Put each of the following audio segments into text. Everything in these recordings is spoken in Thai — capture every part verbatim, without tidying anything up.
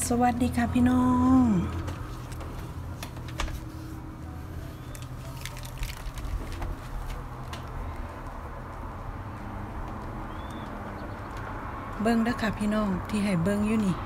สวัสดีค่ะพี่น้องเบิ้งเด้อค่ะพี่น้องที่ให้เบิ้งอยู่นี่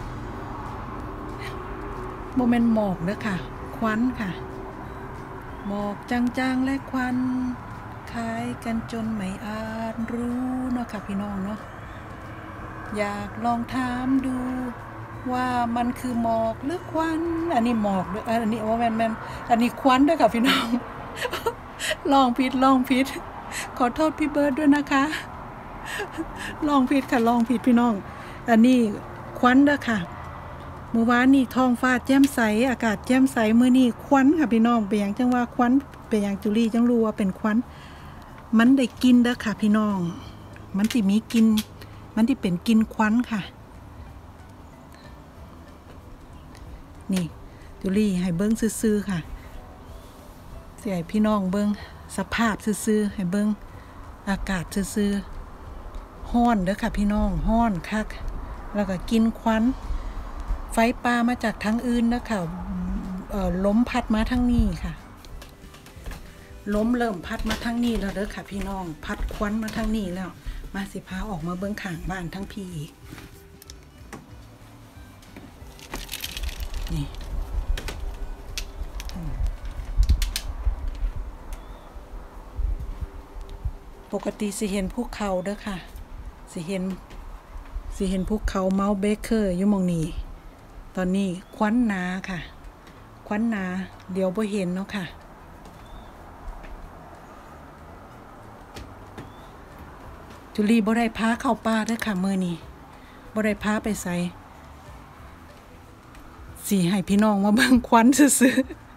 โมเมนต์หมอกเด้อค่ะควันค่ะหมอกจางๆและควันคล้ายกันจนไม่อาจรู้เนาะค่ะพี่น้องเนาะอยากลองถามดูว่ามันคือหมอกหรือควันอันนี้หมอกเด้ออันนี้โอ้แม่นแม่นอันนี้ควันเด้อค่ะพี่น้อง ลองผิดลองผิดขอโทษพี่เบิร์ดด้วยนะคะลองผิดค่ะลองผิดพี่น้องอันนี้ควันเด้อค่ะเมื่อวานนี่ท้องฟ้าแจ่มใสอากาศแจ่มใสมื้อนี้ควันค่ะพี่น้องเป็นหยังจังว่าควันเป็นหยังจุลี่จังรู้ว่าเป็นควันมันได้กลิ่นเด้อค่ะพี่น้องมันสิมีกลิ่นมันที่เป็นกลิ่นควันค่ะนี่จุลี่ให้เบิ้งซื่อๆค่ะสิให้พี่น้องเบิ้งสภาพซื่อๆให้เบิ้งอากาศซื่อๆฮ้อนเด้อค่ะพี่น้องฮ้อนคักแล้วก็กินควันไฟป่ามาจากทางอื่นนะค่ะเอ่อลมพัดมาทางนี้ค่ะลมเริ่มพัดมาทางนี้แล้วเด้อค่ะพี่น้องพัดควันมาทางนี้แล้วมาสิพาออกมาเบิ้งข้างบ้านทั้งพี่อีกนี่ปกติสิเห็นภูเขาเด้อค่ะสิเห็นสิเห็นภูเขาเมาส์เบเกอร์อยู่มองนี้ตอนนี้ควันหนาค่ะควันหนาเดี๋ยวบ่เห็นเนาะค่ะจุลีบ่ได้พาเข้าป่าเด้อค่ะมื้อนี้บ่ได้พาไปไสสิให้พี่น้องมาเบิ่งควันซื่อ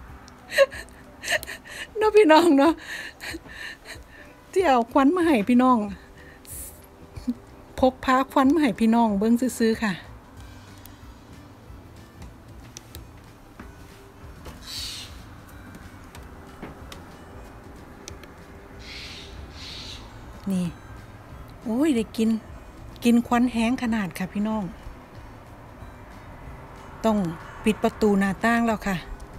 ๆเนาะพี่น้องเนาะที่เอาควันมาให้พี่น้องพกพาควันมาให้พี่น้องเบิ่งซื่อๆค่ะนี่โอ้ยได้กินกินควันแห้งขนาดค่ะพี่น้องต้องปิดประตูหน้าต่างแล้วค่ะ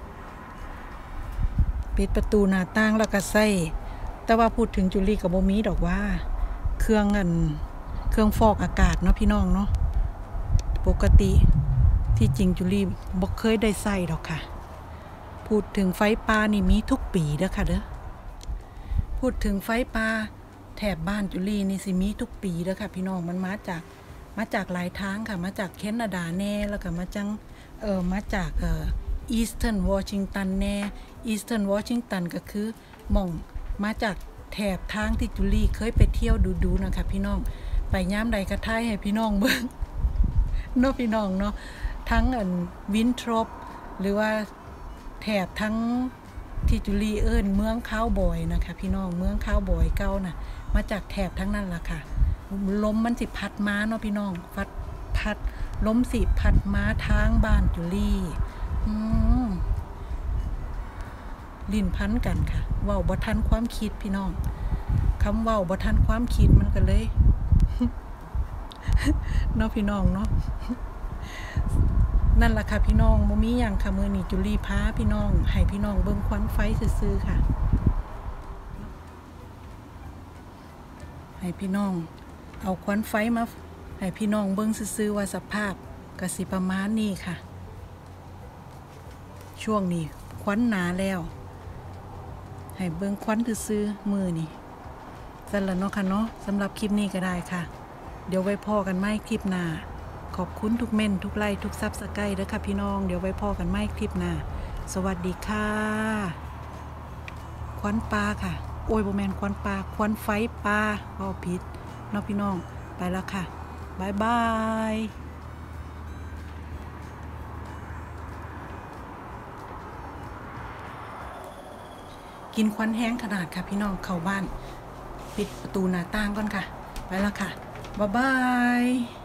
ปิดประตูหน้าต่างแล้วก็ใส่แต่ว่าพูดถึงจุลี่กับโบมีดอกว่าเครื่องเงินเครื่องฟอกอากาศเนาะพี่น้องเนาะปกติที่จริงจุลี่บ่เคยได้ใส่ดอกค่ะพูดถึงไฟป่านี่มีทุกปีเด้อค่ะเด้อพูดถึงไฟป่าแถบบ้านจุลี่นี่สิมีทุกปีเด้อค่ะพี่น้องมันมาจากมาจากหลายทางค่ะมาจากแคนาดาแน่แล้วก็มาจังเออมาจากเอ่ออีสเทิร์นวอชิงตันแน่อีสเทิร์นวอชิงตันก็คือหม่องมาจากแถบทางที่จุลี่เคยไปเที่ยวดูๆนะคะพี่น้องไปย่ามใดกระท้ายให้พี่น้องเบิ่งเนาะพี่น้องเนาะทั้งอันวินทรอปหรือว่าแถบทั้งที่จุลี่เอิ้นเมืองคาวบอยนะคะพี่น้องเมืองคาวบอยเก่าน่ะมาจากแถบทั้งนั้นล่ะค่ะลมมันสิพัดมาเนาะพี่น้องพัดพัดลมสิพัดมาทางบ้านจุลี่อืมลิ้นพันกันค่ะเว้าบ่ทันความคิดพี่น้องคำเว้าบ่ทันความคิดมันก็เลยเนาะพี่น้องเนาะนั่นล่ะค่ะพี่น้องบ่มีหยังค่ะมื้อนี้จุลี่พาพี่น้องให้พี่น้องเบิ่งควันไฟซื่อๆค่ะให้พี่น้องเอาควันไฟมาให้พี่น้องเบิ่งซื่อๆว่าสภาพก็สิประมาณนี้ค่ะช่วงนี้ควันหนาแล้วให้เบิ่งควันซื่อๆมือนี่สั่นละเนาะค่ะเนาะสำหรับคลิปนี้ก็ได้ค่ะเดี๋ยวไว้พ่อกันใหม่คลิปหน้าขอบคุณทุกเม่นทุกไลค์ทุกซับสไครบ์เด้อค่ะพี่น้องเดี๋ยวไว้พ่อกันใหม่คลิปหน้าสวัสดีค่ะควันปลาค่ะโอ้ยบ่แม่นควันปลาควันไฟปลาบ่ผิดเนาะพี่น้องไปแล้วค่ะบ๊ายบายกินควันแห้งขนาดค่ะพี่น้องเข้าบ้านปิดประตูหน้าต่างก่อนค่ะไปแล้วค่ะบ๊ายบาย